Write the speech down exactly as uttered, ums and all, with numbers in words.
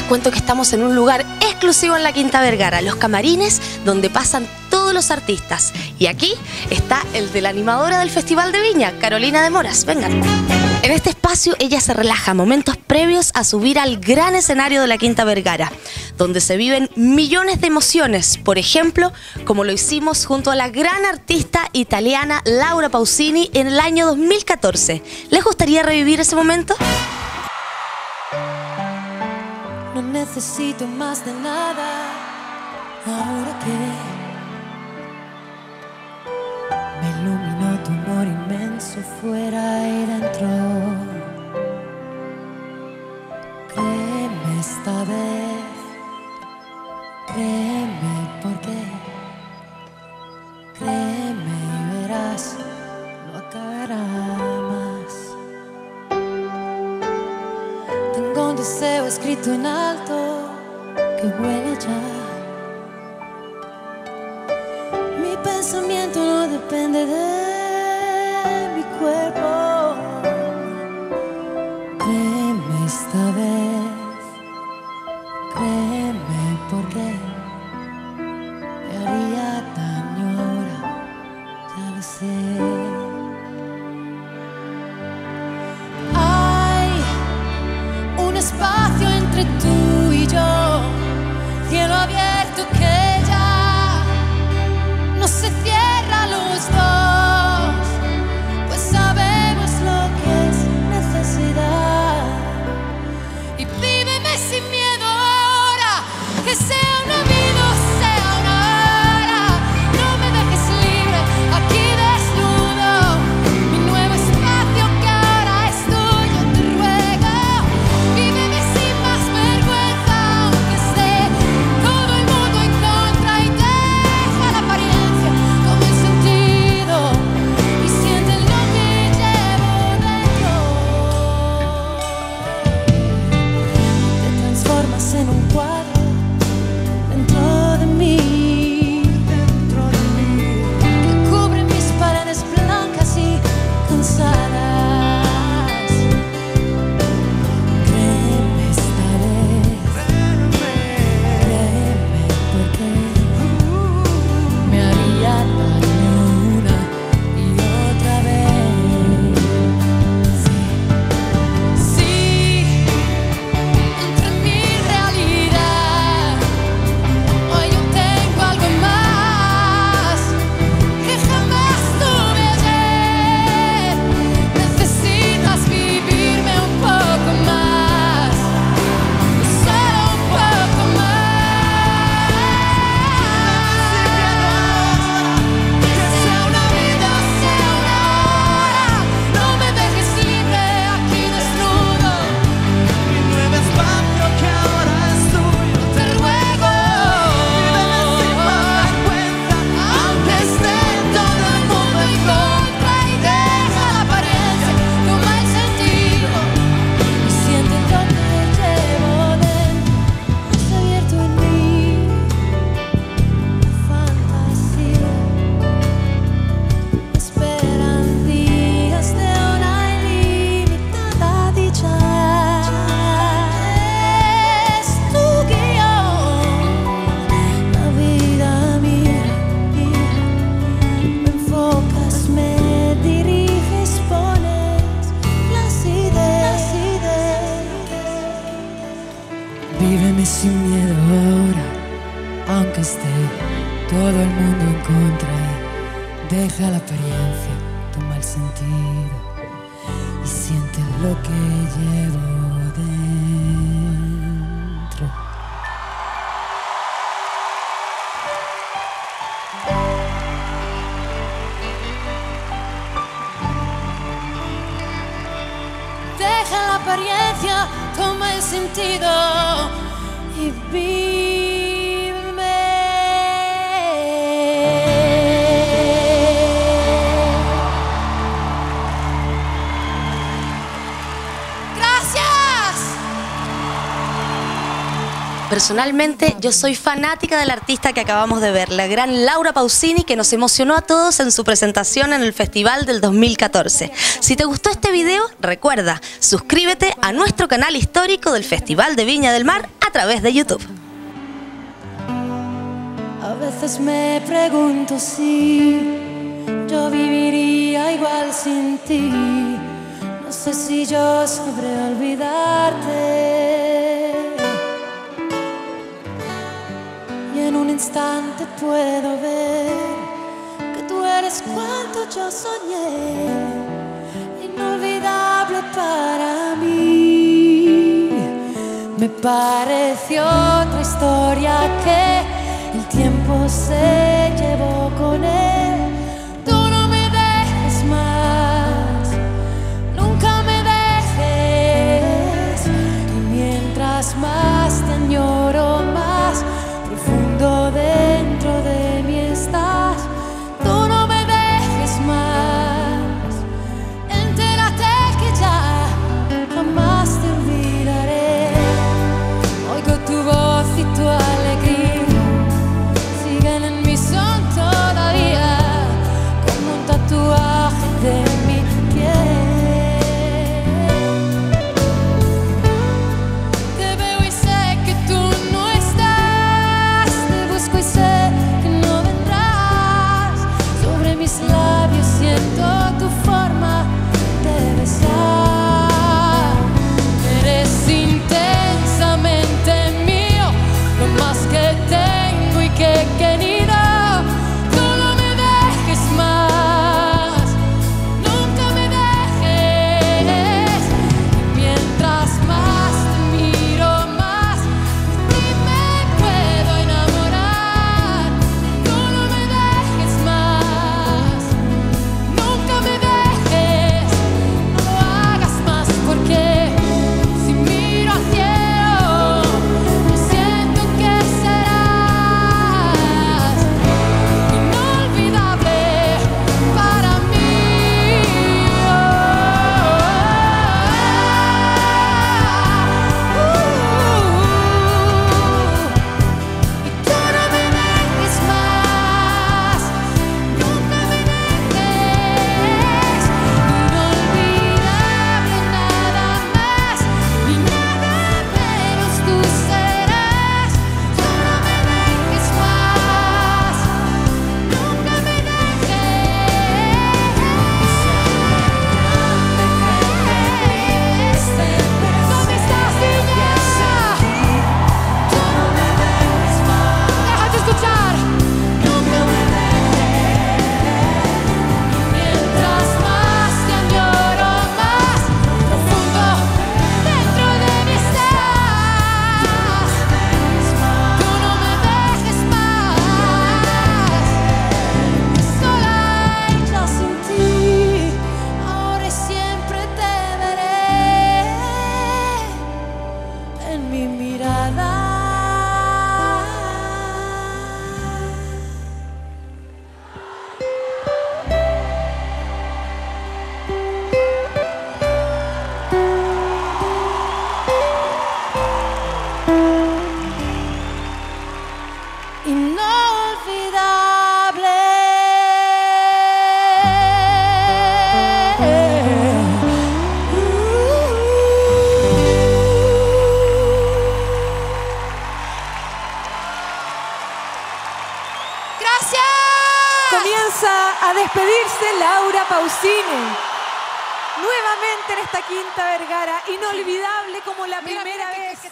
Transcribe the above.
cuento que estamos en un lugar exclusivo en la Quinta Vergara, los camarines donde pasan todos los artistas. Y aquí está el de la animadora del Festival de Viña, Carolina de Moras. Vengan. En este espacio ella se relaja momentos previos a subir al gran escenario de la Quinta Vergara, donde se viven millones de emociones, por ejemplo, como lo hicimos junto a la gran artista italiana Laura Pausini en el año dos mil catorce. ¿Les gustaría revivir ese momento? No necesito más de nada, ahora que me iluminó tu amor inmenso fuera y dentro. Créeme esta vez, créeme porque, créeme y verás, no acabará más. Tengo un deseo escrito en alto que vuela ya. Mi pensamiento no depende de mi cuerpo. Créeme esta vez, créeme porque me haría daño ahora, ya lo sé. Espacio entre tú y yo, cielo abierto que ya no se cierra a los dos, pues sabemos lo que es necesidad. Y víveme sin miedo ahora, que sea una vida o sea una hora. No me dejes libre, aquí desnudo, mi nuevo espacio que ahora es tuyo, te ruego. En un cuadro dentro de mí, dentro de mí, que cubre mis paredes blancas y cansadas. Créeme esta vez, créeme porque me haría daño una y otra vez. Sí, sí, entre mí sin miedo ahora, aunque esté todo el mundo en contra. Y deja la apariencia, toma el sentido y siente lo que llevo dentro. Deja la apariencia, toma el sentido y víveme. Gracias. Personalmente, yo soy fanática del artista que acabamos de ver, la gran Laura Pausini, que nos emocionó a todos en su presentación en el Festival del dos mil catorce. Si te gustó este video, recuerda, suscríbete a nuestro canal histórico del Festival de Viña del Mar a través de YouTube. A veces me pregunto si yo viviría igual sin ti. No sé si yo sabré olvidarte. Y en un instante puedo ver que tú eres cuanto yo soñé, inolvidable para mí. Me pareció otra historia que el tiempo se llevó con él. Tú no me dejes más, nunca me dejes. Y mientras más te añoro, más profundo dentro de mí estás. Tú no me dejes más, entérate que ya jamás te olvidaré. Oigo tu voz y tu alegría siguen en mi son todavía, como un tatuaje de mi piel. Te veo y sé que tú no estás, te busco y sé que no vendrás. Sobre mis labios siento tu forma de besar. Eres intensamente mío, lo más que tengo y que he querido. Tú no me dejes más, nunca me dejes. Y mientras más te miro, más de ti me puedo enamorar. Tú no me dejes más, nunca me dejes. No lo hagas más porque si miro al cielo, yo siento que serás inolvidable para mí. Y tú no me dejes más, nunca me dejes. Inolvidable nada más, ni nada menos tú serás. Tú no me dejes más, nunca me dejes. ¿Dónde estás, niña? Tú no me dejes más. Déjate escuchar. Nunca me dejes. Mientras más te añoro, más profundo dentro de mí estás. Tú no me dejes más. Sola y yo sin ti, ahora y siempre te veré en mi mirada. Inolvidable. Gracias. Comienza a despedirse Laura Pausini. Nuevamente en esta Quinta Vergara, inolvidable como la Mira, primera mira, que- vez.